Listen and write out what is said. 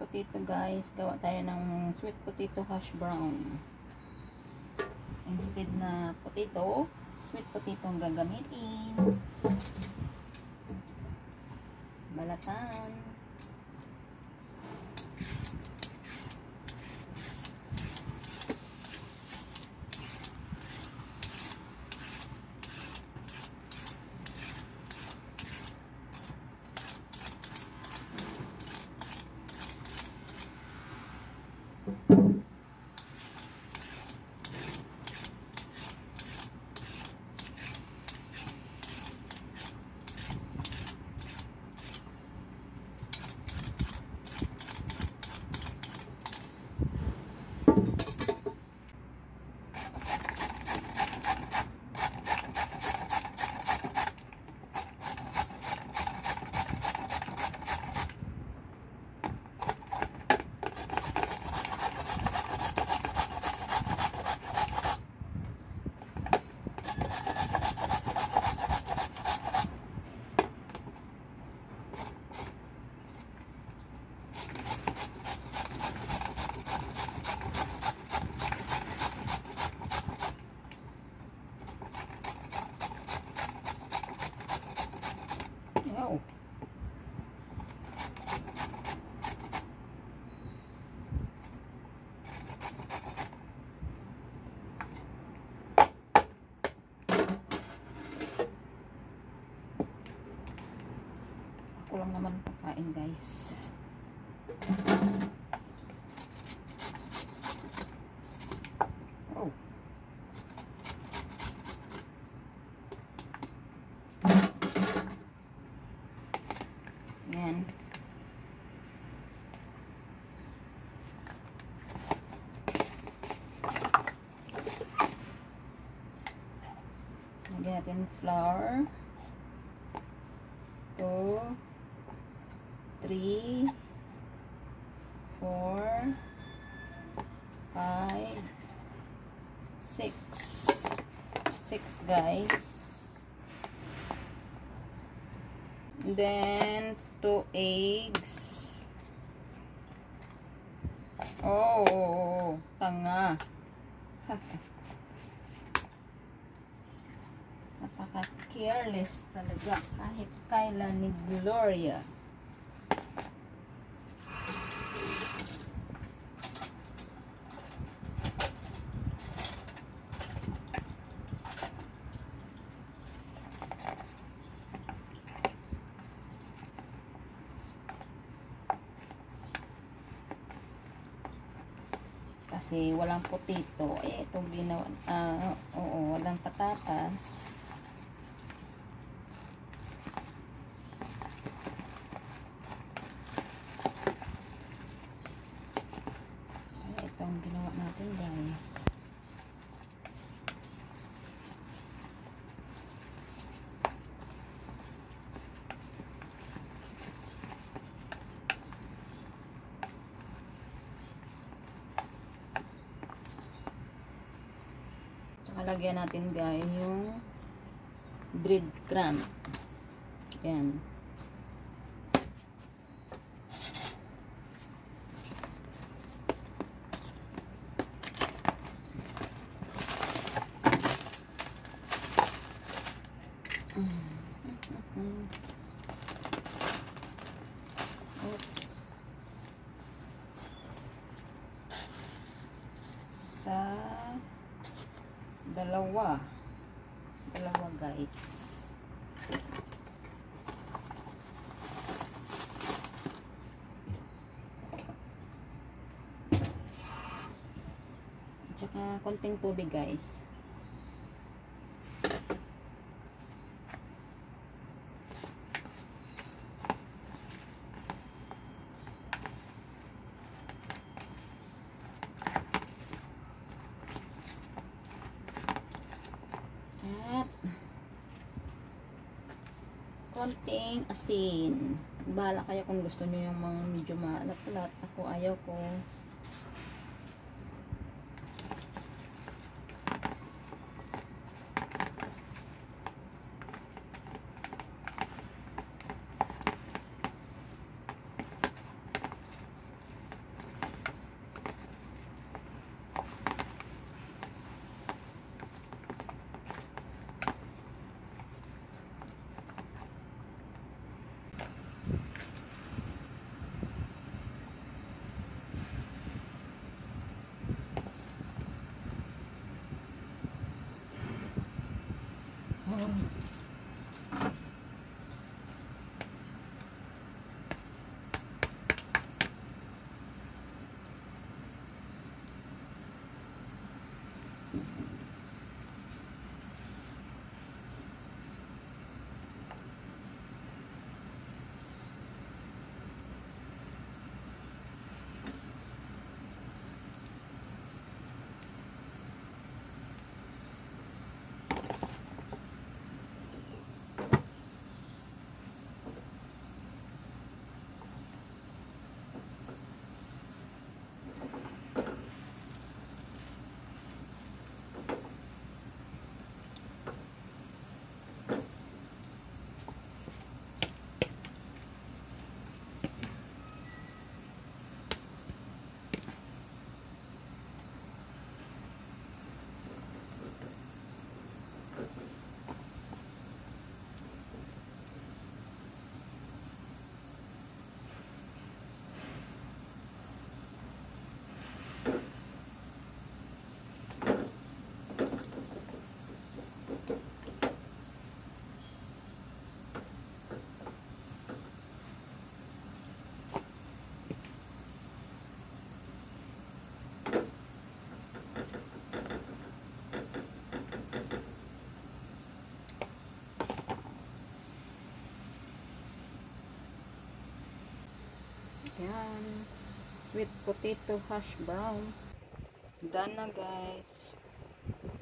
potato guys. Gawa tayo ng sweet potato hash brown. Instead na potato, sweet potato ang gagamitin. Balatan. Oh. Ako lang naman kakain guys. Oh. Yan. Lagyan natin flour. 2, 3, 4, 5, 6. 6 guys. Then 2 eggs. Oh, tanga. Napaka-careless talaga kahit kailan ni Gloria. Kasi walang potato. Eh, itong ginawa. Oo, walang patatas. Eh, itong ginawa natin guys. Lagyan natin guys yung breadcrumb. Yan. Oops. Sa dalawa guys. Tsaka konting tubig guys. Konting asin. Bahala kayo kung gusto nyo yung mga medyo maalat-alat. Ako ayaw ko. Yan. Sweet potato hash brown. Done na guys.